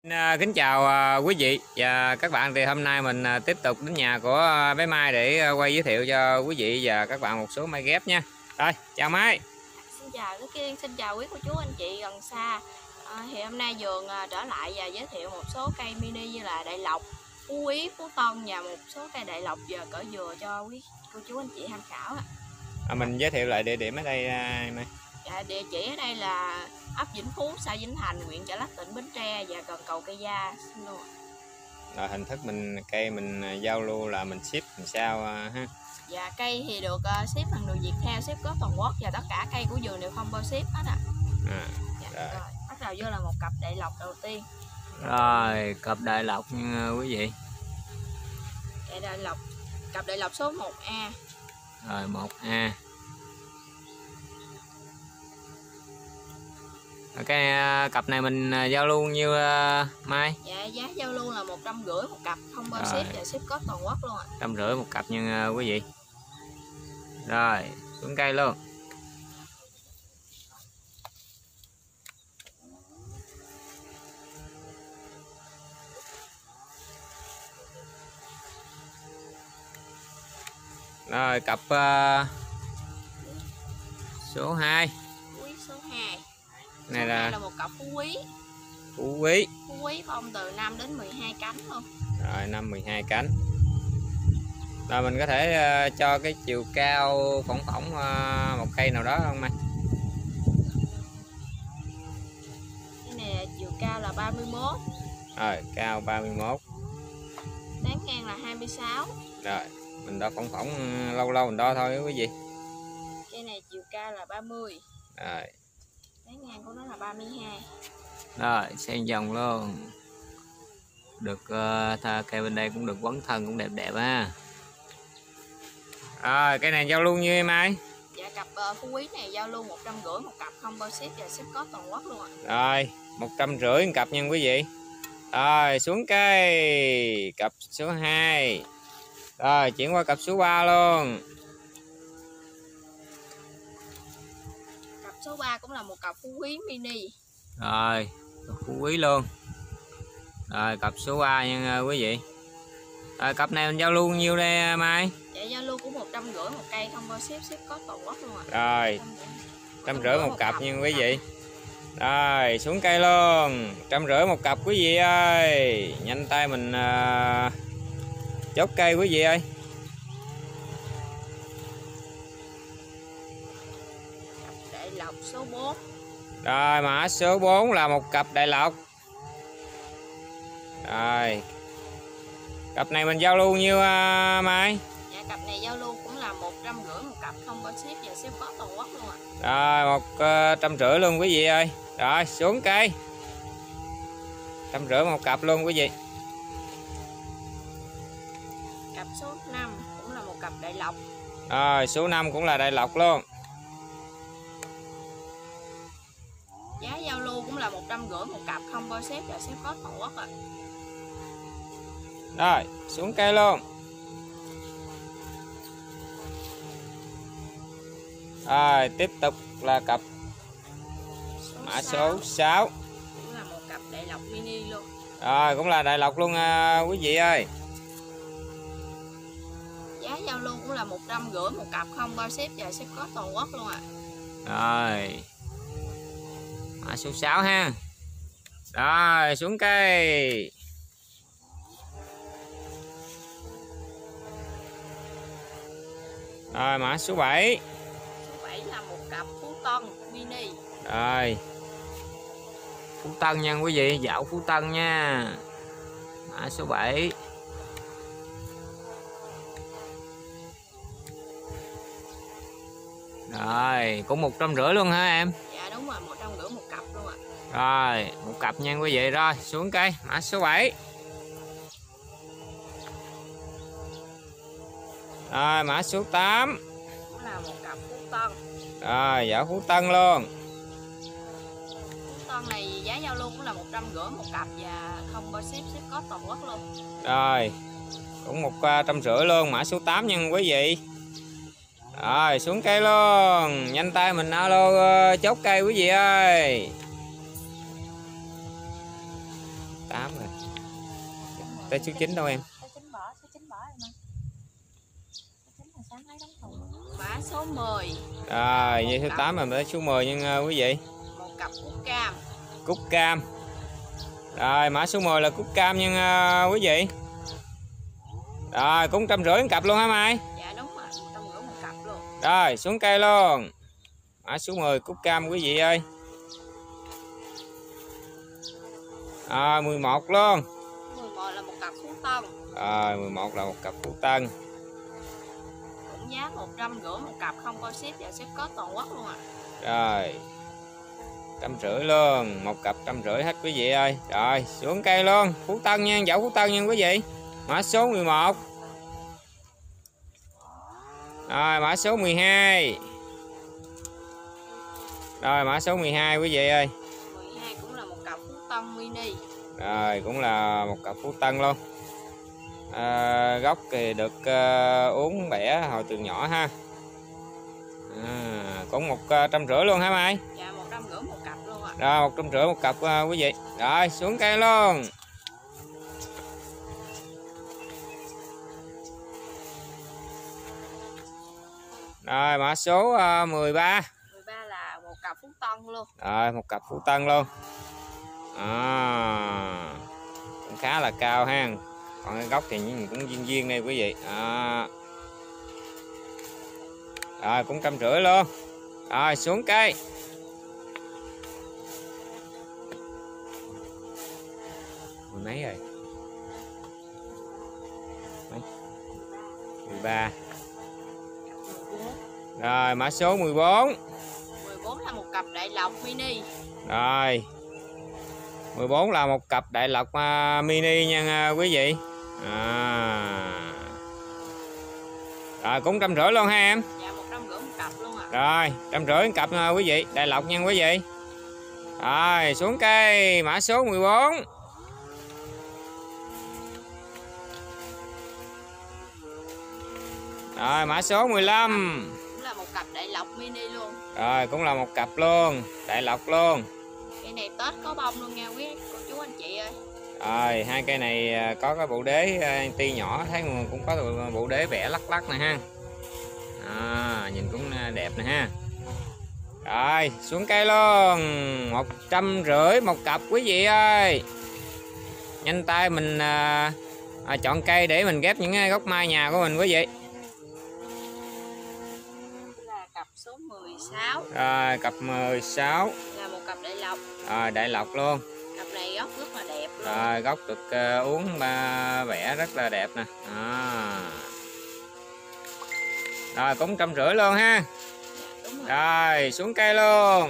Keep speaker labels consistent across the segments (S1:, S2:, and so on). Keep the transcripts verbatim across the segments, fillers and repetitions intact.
S1: Kính chào quý vị và các bạn. Thì hôm nay mình tiếp tục đến nhà của bé Mai để quay giới thiệu cho quý vị và các bạn một số mai ghép nha. Rồi, chào Mai.
S2: Xin chào Đức Kiên, xin chào quý cô chú anh chị gần xa. À, thì hôm nay vườn trở lại và giới thiệu một số cây mini như là đại lộc, phú quý, phú tân và một số cây đại lộc và cỡ dừa cho quý cô chú anh chị tham khảo.
S1: À, mình giới thiệu lại địa điểm ở đây Mai.
S2: Dạ, địa chỉ ở đây là ấp Vĩnh Phú, xã Vĩnh Thành, huyện Chợ Lách, tỉnh Bến Tre và gần cầu Cây Gia. Xin luôn.
S1: Rồi, hình thức mình cây mình giao lưu là mình ship làm sao ha?
S2: Dạ, cây thì được uh, ship bằng đường Viettel, ship có toàn quốc và tất cả cây của vườn đều không bao ship hết ạ. À. À, dạ, rồi. rồi, bắt đầu vô là một cặp đại lộc đầu tiên.
S1: Rồi, cặp đại lộc nha quý vị.
S2: Đại, đại lộc, cặp đại lộc số một A.
S1: Rồi, một A. Cái cặp này mình giao lưu nhiêu Mai?
S2: Dạ, giá giao lưu là một trăm rưỡi một cặp, không bao ship và ship có toàn quốc luôn ạ.
S1: Trăm rưỡi một cặp nha quý vị. Rồi, xuống cây luôn. Rồi, cặp uh, số hai.
S2: Quý số hai.
S1: Này
S2: số
S1: là...
S2: hai là một cặp phú quý.
S1: Phú quý.
S2: Phú quý bông từ năm đến mười hai cánh luôn.
S1: Rồi, năm mười hai cánh. Rồi mình có thể uh, cho cái chiều cao phỏng phỏng uh, một cây nào đó không Mai?
S2: Cái này chiều cao là ba mươi mốt.
S1: Rồi, cao ba mươi mốt.
S2: Tán ngang là hai mươi sáu.
S1: Rồi, mình đo phỏng phỏng lâu lâu mình đo thôi quý vị.
S2: Cây này chiều cao là ba mươi.
S1: Rồi.
S2: Tán ngang của nó là ba mươi hai.
S1: Rồi, xen vòng luôn. Được uh, cây bên đây cũng được quấn thân cũng đẹp đẹp ha. Rồi, cái này giao lưu như em ai?
S2: Dạ, cặp uh, phú quý này giao lưu một trăm rưỡi một cặp, không bao ship và ship có toàn quốc luôn ạ.
S1: Rồi, một trăm rưỡi một cặp nha quý vị. Rồi, xuống cây cặp số hai. Rồi, chuyển qua cặp số ba luôn.
S2: Cặp số ba cũng là một cặp phú quý mini.
S1: Rồi, phú quý luôn. Rồi, cặp số ba nha quý vị. Rồi, cặp này mình giao lưu nhiêu đây Mai?
S2: Dạ, giao lưu cũng một trăm rưỡi một cây, không bao ship, ship có toàn quốc luôn ạ.
S1: Rồi, trăm rưỡi một cặp nha quý vị. Rồi, xuống cây luôn. Trăm rưỡi một cặp quý vị ơi. Nhanh tay mình uh, chốt cây quý vị ơi.
S2: Cặp đại lộc số bốn.
S1: Rồi, mã số bốn là một cặp đại lộc. Rồi, cặp này mình giao lưu nhiêu uh, Mai?
S2: Dạ, cặp này giao lưu cũng là một trăm rưỡi một cặp, không có ship và ship có toàn quốc luôn ạ.
S1: Rồi, một uh, trăm rưỡi luôn quý vị ơi. Rồi, xuống cây. Trăm rưỡi một cặp luôn quý vị.
S2: Cặp số năm cũng là một cặp đại lộc.
S1: Rồi, số năm cũng là đại lộc luôn.
S2: Giá giao lưu cũng là một trăm rưỡi một cặp, không bao ship và ship có toàn quốc ạ.
S1: Rồi, xuống cây luôn. Rồi, tiếp tục là cặp
S2: số
S1: mã
S2: sáu.
S1: số sáu.
S2: Cũng là một cặp đại lộc mini luôn.
S1: Rồi, cũng là đại lộc luôn à, quý vị ơi.
S2: Giá giao lưu cũng là một trăm rưỡi một cặp, không bao ship và ship có toàn quốc luôn ạ.
S1: Rồi, mã số sáu ha. Rồi, xuống cây. Rồi, mã số bảy.
S2: Số bảy là một cặp phú tân mini.
S1: Rồi, Phú Tân nha quý vị, dạo Phú Tân nha. Mã số bảy. Rồi, cũng một trăm rưỡi luôn hả em?
S2: Dạ đúng rồi, một trăm rưỡi một cặp luôn ạ.
S1: Rồi, một cặp nha quý vị. Rồi, xuống cây, mã số bảy. Rồi, mã số tám.
S2: Cũng là một cặp phú tân.
S1: Rồi, dạo Phú Tân luôn.
S2: Phú tân này giá giao lưu cũng là một trăm rưỡi một cặp và không bao ship, ship có toàn quốc luôn.
S1: Rồi, cũng một trăm rưỡi luôn, mã số tám nha quý vị. Rồi, xuống cây luôn. Nhanh tay mình alo chốt cây quý vị ơi. tám rồi. Tới số chín đâu em?
S2: Số chín bỏ, số chín bỏ em ơi. Số chín là sáng lấy đóng thùng. Mã số mười.
S1: Rồi, như số tám rồi tới số mười nha quý vị.
S2: Một cặp cúc cam.
S1: Cúc cam. Rồi, mã số mười là cúc cam nha quý vị. Rồi, cũng trăm rưỡi một cặp luôn hả Mai?
S2: Dạ đúng rồi, một trăm rưỡi một cặp luôn.
S1: Rồi, xuống cây luôn. Mã số mười cúc cam quý vị ơi. Rồi, mười một luôn.
S2: mười một là một cặp phú tân.
S1: Rồi, mười một là một cặp phú tân.
S2: Cũng giá một trăm rưỡi một cặp, không có ship và ship có toàn quốc luôn à.
S1: Rồi. Trăm rưỡi luôn, một cặp trăm rưỡi hết quý vị ơi. Rồi, xuống cây luôn. Phú tân nha, dẫu phú tân nha quý vị. Mã số mười một. Rồi, mã số mười hai. Rồi, mã số mười hai quý vị ơi.
S2: mười hai cũng là một cặp phú tân mini.
S1: Rồi, cũng là một cặp phú tân luôn. À, gốc thì được uh, uống bẻ hồi từ nhỏ ha. À, cũng một uh, trăm rưỡi luôn hả Mai?
S2: Dạ, một trăm rưỡi một cặp luôn ạ. À.
S1: Rồi, một trăm rưỡi một cặp uh, quý vị. Rồi, xuống cây luôn. Rồi, mã số uh, mười ba.
S2: mười ba là một cặp phú tân luôn.
S1: Rồi, một cặp phú tân luôn. À, cũng khá là cao ha. Còn cái gốc thì cũng viên viên đây quý vị. À. Rồi, cũng trăm rưỡi luôn. Rồi, xuống cây. Mười mấy rồi? Mấy? mười ba. Rồi, mã số mười bốn.
S2: mười bốn là một cặp đại lộc mini.
S1: Rồi. mười bốn là một cặp đại lộc uh, mini nha uh, quý vị. À. Rồi, cũng trăm rưỡi luôn ha em.
S2: Dạ, một trăm rưỡi một cặp luôn ạ. À.
S1: Rồi, trăm rưỡi một cặp uh, quý vị, đại lộc nha quý vị. Rồi, xuống cây, mã số mười bốn. Rồi, mã số mười lăm.
S2: Cũng là một cặp đại lộc mini luôn.
S1: Rồi, cũng là một cặp luôn, đại lộc luôn.
S2: Cây này Tết có bông luôn nha quý cô chú anh chị ơi.
S1: Rồi, hai cây này có cái bộ đế ti nhỏ, thấy cũng có bộ đế vẽ lắc lắc nè ha. À, nhìn cũng đẹp nè ha. Rồi, xuống cây luôn. Một trăm rưỡi một cặp quý vị ơi. Nhanh tay mình à, à, chọn cây để mình ghép những gốc mai nhà của mình quý vị.
S2: Là cặp số mười sáu.
S1: Rồi, cặp mười sáu.
S2: Là một cặp đại lộc.
S1: Rồi, đại lộc luôn.
S2: Cặp này gốc rất là đẹp luôn.
S1: Rồi, gốc được uh, uống uh, vẽ rất là đẹp nè. À. Rồi, cũng trăm rưỡi luôn ha.
S2: Đúng rồi.
S1: Rồi, xuống cây luôn.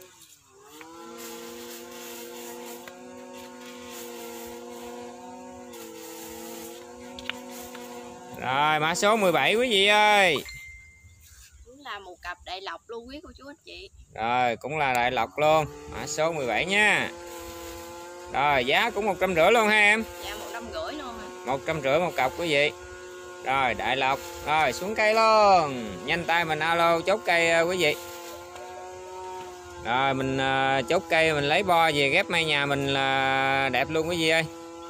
S1: Rồi, mã số mười bảy quý vị ơi.
S2: Cũng là một cặp đại lộc luôn quý cô chú anh chị.
S1: Rồi, cũng là đại lộc luôn. Mã số mười bảy nha. Rồi, giá cũng một trăm rưỡi luôn ha em.
S2: Dạ, một trăm rưỡi luôn à.
S1: một trăm rưỡi một cặp quý vị. Rồi, đại lộc. Rồi, xuống cây luôn. Nhanh tay mình alo chốt cây quý vị. Rồi, mình uh, chốt cây mình lấy bo về ghép mai nhà mình là đẹp luôn quý vị ơi.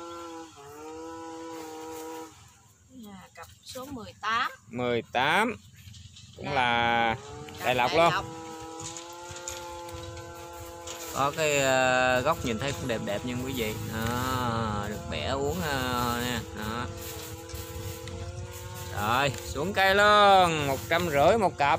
S2: Là cặp số mười tám.
S1: mười tám. Cũng là, là đại lộc
S2: đại
S1: luôn.
S2: Lộc.
S1: Có cái uh, góc nhìn thấy cũng đẹp đẹp nha quý vị. À, được bẻ uống uh, nè. Đó. Rồi, xuống cây luôn. một trăm rưỡi một cặp.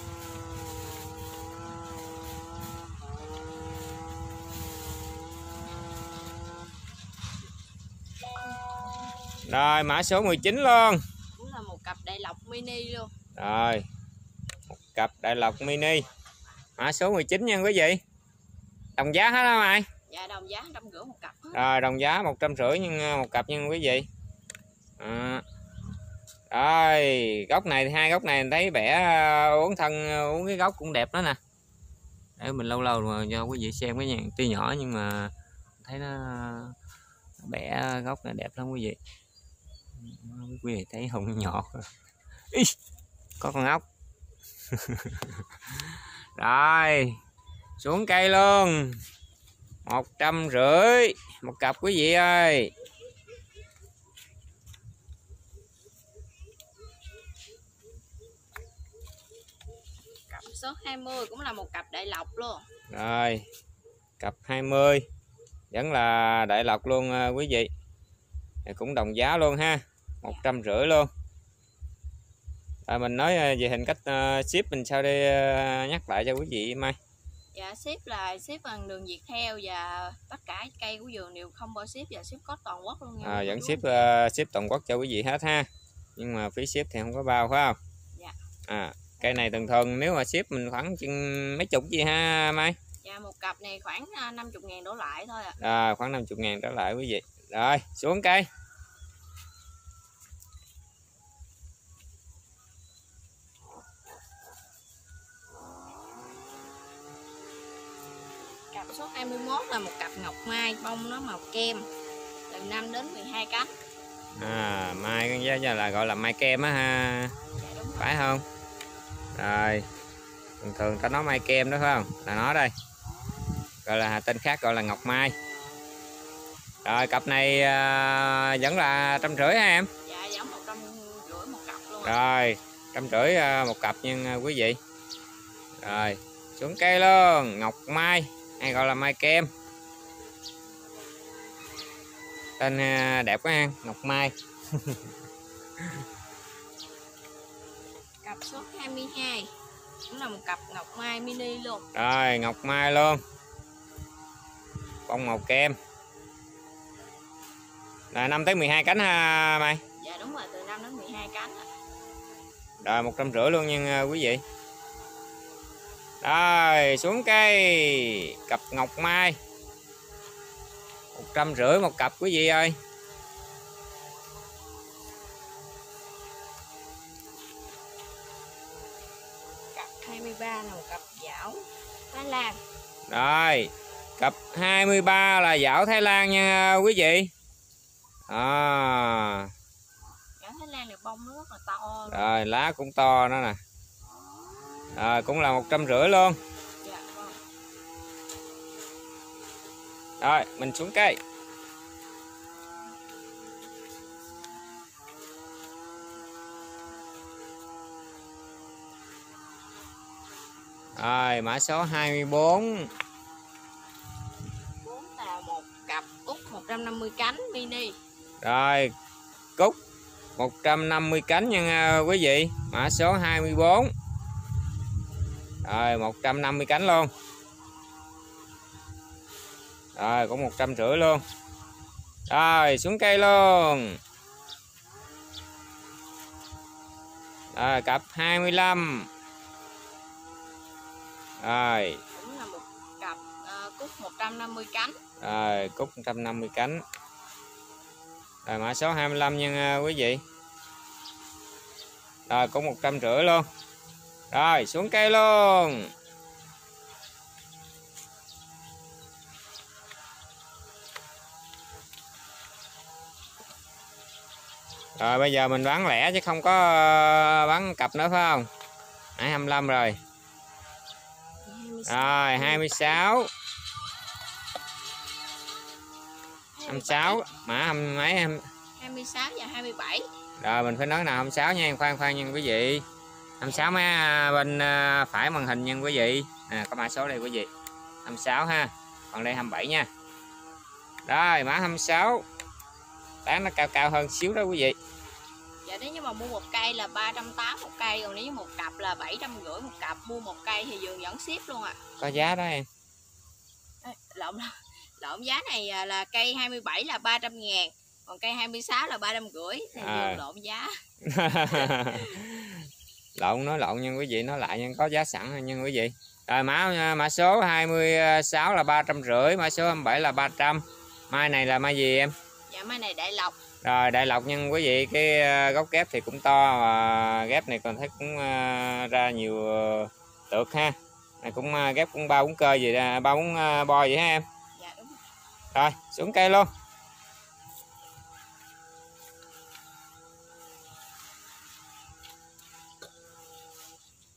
S1: Rồi, mã số mười chín luôn.
S2: Cũng là một cặp đại lộc mini luôn.
S1: Rồi, một cặp đại lộc mini. Mã số mười chín nha quý vị. Đồng giá hết đó mày.
S2: Dạ, đồng giá một trăm rưỡi một cặp hết.
S1: Rồi, đồng giá một trăm rưỡi nhưng một cặp nha quý vị. À. Rồi, gốc này thì hai gốc này mình thấy vẽ uống thân uống cái gốc cũng đẹp đó nè. Để mình lâu lâu mà cho quý vị xem cái nhàn tuy nhỏ nhưng mà thấy nó bẻ gốc là đẹp lắm quý vị. Quý vị thấy hồng nhỏ. Ý, có con ốc. Rồi, xuống cây luôn. một trăm rưỡi một cặp quý vị ơi.
S2: Cặp số hai mươi cũng là một cặp đại lộc luôn.
S1: Rồi, cặp hai mươi vẫn là đại lộc luôn quý vị. Cũng đồng giá luôn ha, một trăm rưỡi luôn. À, mình nói về hình cách uh, ship mình sao đi uh, nhắc lại cho quý vị Mai.
S2: Dạ ship là ship bằng đường Viettel và tất cả cây của vườn đều không bao ship và ship code toàn quốc luôn nha.
S1: À, vẫn ship uh, ship toàn quốc cho quý vị hết ha. Nhưng mà phí ship thì không có bao phải không?
S2: Dạ.
S1: À, cây này thường thường nếu mà ship mình khoảng chừng mấy chục gì ha Mai?
S2: Dạ một cặp này khoảng năm mươi ngàn đổ lại thôi ạ.
S1: À. À, khoảng năm mươi ngàn đổ lại quý vị. Rồi, xuống cây.
S2: Cặp số hai mươi mốt là một cặp ngọc mai, bông nó màu kem, từ năm đến mười hai cánh.
S1: À, mai giá giờ là gọi là mai kem á ha.
S2: Dạ, đúng rồi.
S1: Phải không? Rồi, thường thường ta nói mai kem đó phải không? Là nó đây. Gọi là tên khác gọi là ngọc mai. Rồi, cặp này à, vẫn là trăm rưỡi hả em?
S2: Dạ, giống một trăm rưỡi một cặp luôn.
S1: Rồi, trăm rưỡi một cặp nha quý vị. Rồi, xuống cây luôn, ngọc mai hay gọi là mai kem. Tên đẹp quá ha, ngọc mai.
S2: Cặp số hai mươi hai cũng là một cặp ngọc mai mini luôn.
S1: Rồi, ngọc mai luôn. Bông màu kem. Là năm tới mười hai cánh ha Mai.
S2: Dạ đúng rồi, từ năm đến mười hai cánh.
S1: Rồi một trăm rưỡi luôn nha quý vị. Rồi xuống cây cặp ngọc mai một trăm rưỡi một cặp quý vị ơi.
S2: Cặp hai mươi ba là một cặp dảo Thái Lan.
S1: Rồi cặp hai mươi ba là dảo Thái Lan nha quý vị. À.
S2: Dảo Thái Lan này bông nó rất là to luôn.
S1: Rồi lá cũng to nữa nè. Rồi cũng là một trăm rưỡi luôn.
S2: Dạ, vâng.
S1: Rồi mình xuống cây. Rồi mã số hai mươi bốn.
S2: bốn là một cặp cúc một trăm năm mươi cánh mini.
S1: Rồi cúc một trăm năm mươi cánh nha quý vị. Mã số hai mươi bốn. Rồi một trăm năm mươi cánh luôn. Rồi cũng một trăm rưỡi luôn. Rồi xuống cây luôn. Rồi cặp hai mươi lăm. Rồi
S2: Cũng là một cặp uh, cúc một trăm năm mươi cánh.
S1: Rồi cúc một trăm năm mươi cánh. Rồi mã số hai mươi lăm nha quý vị. Rồi cũng một trăm rưỡi luôn. Rồi xuống cây luôn. Rồi bây giờ mình bán lẻ chứ không có bán cặp nữa phải không? Nãy hai mươi lăm rồi. Rồi hai mươi sáu. hai mươi sáu mã hai mươi mấy em?
S2: hai mươi sáu và hai mươi bảy.
S1: Rồi mình phải nói nào hai mươi sáu nha, khoan khoan nha quý vị. hai mươi sáu mấy bên phải màn hình nha quý vị. À, có mã số đây quý vị. hai mươi sáu ha. Còn đây hai mươi bảy nha. Rồi mã hai mươi sáu. Bán nó cao cao hơn xíu đó quý vị.
S2: Dạ nếu như mà mua một cây là ba trăm tám mươi một cây, còn nếu như một cặp là bảy trăm rưỡi một cặp. Mua một cây thì vườn vẫn ship luôn ạ. À.
S1: Có giá đó em.
S2: Ê, lộn lộn giá này là cây hai mươi bảy là ba trăm ngàn, còn cây hai mươi sáu là ba trăm rưỡi thì à. Vườn lộn giá.
S1: Lộn nói lộn nha quý vị, nói lại nha, có giá sẵn nha quý vị. Rồi mã mã số hai mươi sáu là ba trăm rưỡi, mã số hai mươi bảy là ba trăm. Mai này là mai gì em?
S2: Dạ mai này đại lộc.
S1: Rồi đại lộc nha quý vị, cái gốc ghép thì cũng to, và ghép này còn thấy cũng ra nhiều tược ha. Này cũng ghép cũng ba bốn cơ gì ba bốn bo vậy ha em.
S2: Dạ đúng rồi.
S1: Rồi xuống cây luôn.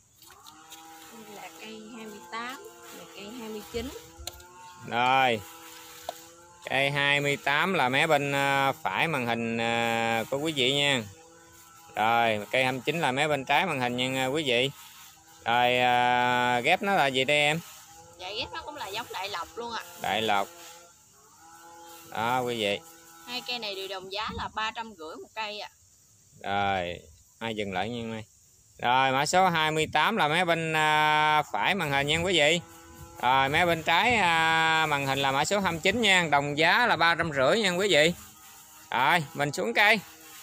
S2: Đây là cây hai mươi tám, là cây hai mươi chín.
S1: Rồi Cây hai mươi tám là mé bên phải màn hình của quý vị nha. Rồi cây hai mươi chín là mé bên trái màn hình nha quý vị. Rồi à, ghép nó là gì đây em?
S2: Dạ ghép nó cũng là giống đại lộc luôn ạ. À.
S1: Đại lộc. Đó quý vị.
S2: Hai cây này đều đồng giá là ba trăm rưỡi một cây ạ. À.
S1: Rồi, hai dừng lại nha mày. Rồi mã số hai mươi tám là mé bên à, phải màn hình nha quý vị. Rồi mé bên trái à, màn hình là mã số hai mươi chín nha, đồng giá là ba trăm rưỡi nha quý vị. Rồi, mình xuống cây.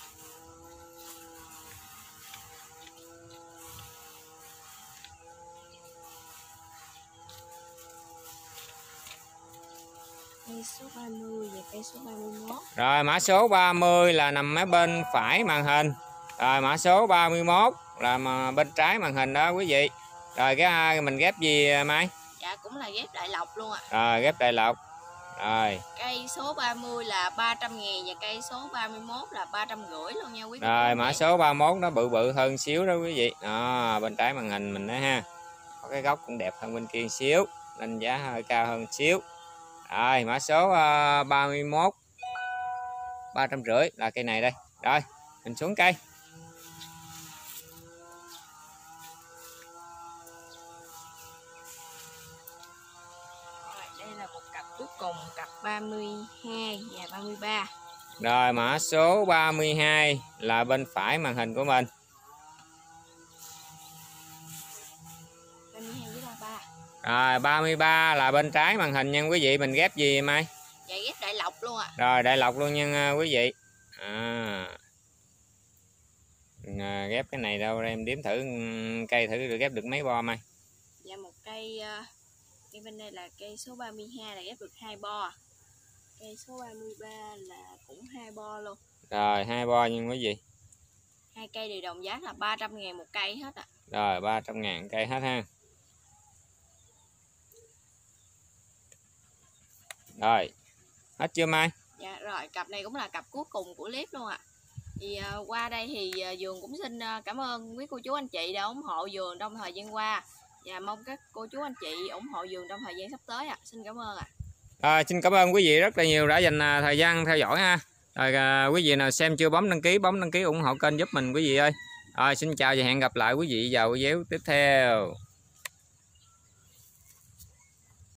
S2: Cây số ba mươi và cây số ba mươi mốt.
S1: Rồi mã số ba mươi là nằm mé bên phải màn hình. Rồi mã số ba mươi mốt là mà bên trái màn hình đó quý vị. Rồi cái mình ghép gì Mai?
S2: Dạ cũng là ghép đại lộc luôn ạ. À.
S1: Rồi ghép đại lộc. Rồi.
S2: Cây số ba mươi là ba trăm ngàn và cây số ba mươi mốt là ba trăm rưỡi luôn nha quý vị.
S1: Rồi mã số ba mươi mốt nó bự bự hơn xíu đó quý vị. Đó, bên trái màn hình mình đó ha. Có cái góc cũng đẹp hơn bên kia xíu, nên giá hơi cao hơn xíu. Rồi mã số uh, ba mươi mốt ba trăm rưỡi là cây này đây. Rồi mình xuống cây.
S2: Rồi, đây là một cặp cuối cùng, cặp ba mươi hai và ba mươi ba.
S1: Rồi mã số ba mươi hai là bên phải màn hình của mình.
S2: ba mươi hai với ba mươi ba.
S1: Rồi ba mươi ba là bên trái màn hình nha quý vị, mình ghép gì Mai?
S2: Dạ ghép đại lộc luôn ạ. À.
S1: Rồi đại lộc luôn nha quý vị. À. À, ghép cái này đâu em đếm thử cây thử được ghép được mấy bo Mai?
S2: Dạ một cây cây bên đây là cây số ba mươi hai là ghép được hai bo. Cây số ba mươi ba là cũng hai bo luôn.
S1: Rồi hai bo nha quý vị.
S2: Hai cây đều đồng giá là ba trăm ngàn một cây hết ạ. À.
S1: Rồi ba trăm ngàn cây hết ha. Rồi hết chưa Mai?
S2: Dạ rồi, cặp này cũng là cặp cuối cùng của clip luôn ạ. À. Thì uh, qua đây thì uh, vườn cũng xin uh, cảm ơn quý cô chú anh chị đã ủng hộ vườn trong thời gian qua. Và mong các cô chú anh chị ủng hộ vườn trong thời gian sắp tới ạ. À. Xin cảm ơn ạ. À.
S1: À, xin cảm ơn quý vị rất là nhiều đã dành uh, thời gian theo dõi ha. Rồi uh, quý vị nào xem chưa bấm đăng ký, bấm đăng ký ủng hộ kênh giúp mình quý vị ơi. Rồi xin chào và hẹn gặp lại quý vị vào video tiếp theo.